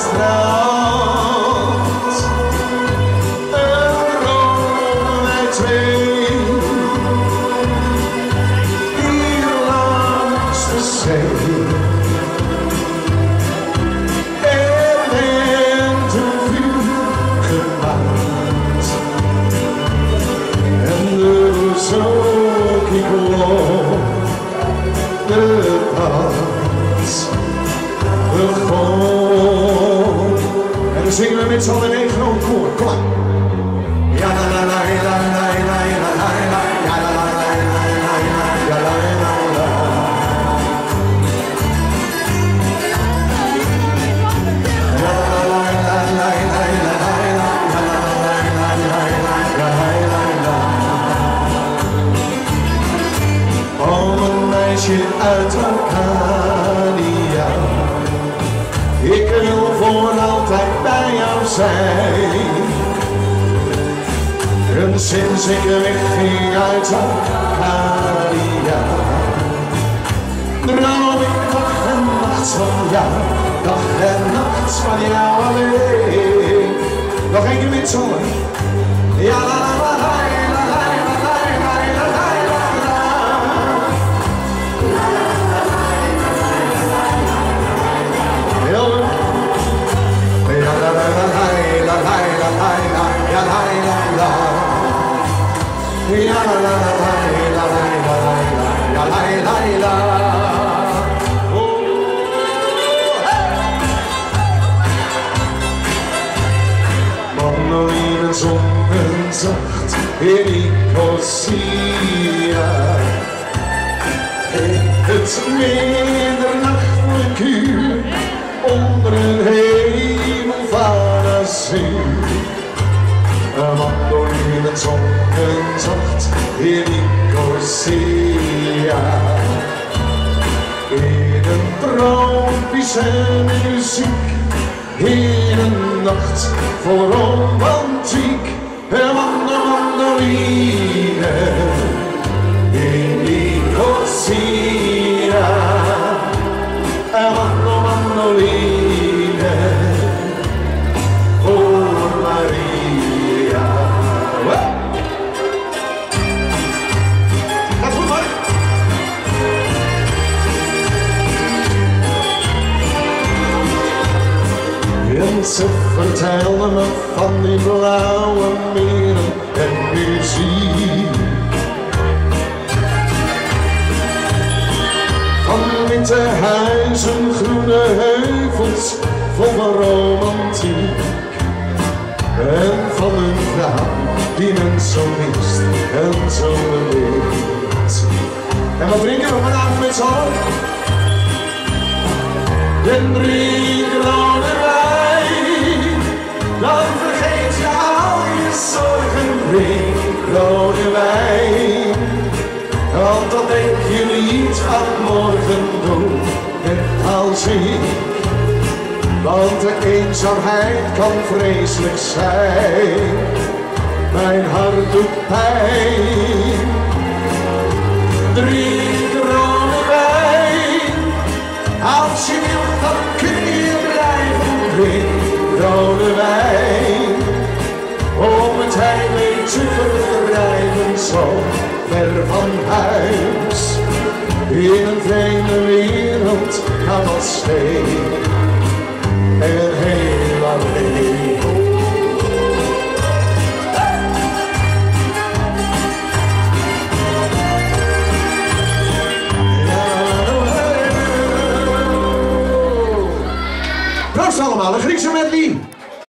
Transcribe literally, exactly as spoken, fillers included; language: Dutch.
strand. Een droom wij twee, hier langs de zee. Er werd een vuur gemaakt en er zoek ik op de kans begon. En dan zingen we met z'n allen in één groot koor. Kom maar. Ja la la la la la la la la la, ja la la la la la la la la la. Ja la la la la la la la, ja la la la la la la la. Oh, een meisje uit Arcadia, ik wil voor altijd bij jou zijn. En sinds ik wegging uit Arcadia, droom ik dag en nacht van jou, dag en nacht van jou alleen. Nog één keer met z'n allen. Ja la la la la la la la la la la la. Heel leuk. Ja la la la la la la la la la la la la. Ja la la la la la la la la la la. Mandoline zongen zacht in Nicosia. Het middernachtelijkuur onder een hemel van azuur. Mandoline zongen zacht in Nicosia. In een tropische muziek, in een nacht vol romantiek. Een mandoline in Nicosia. Een mandoline voor Maria. Gaat goed, hoor. En ze vertelde me van die blauwe meren en muziek. Van witte huizen, groene heuvels, vol van romantiek. En van een vrouw die men zo mist en zo beleeft. En wat drinken we vanavond met z'n allen? En drink rode wijn, dan vergeet je al je zorgen. Drink rode wijn, want dan denk je niet aan morgen doen, net als ik. Want de eenzaamheid kan vreselijk zijn, mijn hart doet pijn. Drink rode wijn, als je wilt dan kun je blijven. Drink rode wijn, om het heimwee te verdrijven, zo ver van huis. In een vreemde wereld kan als steen en heel alleen. Proost allemaal, een Griekse medley.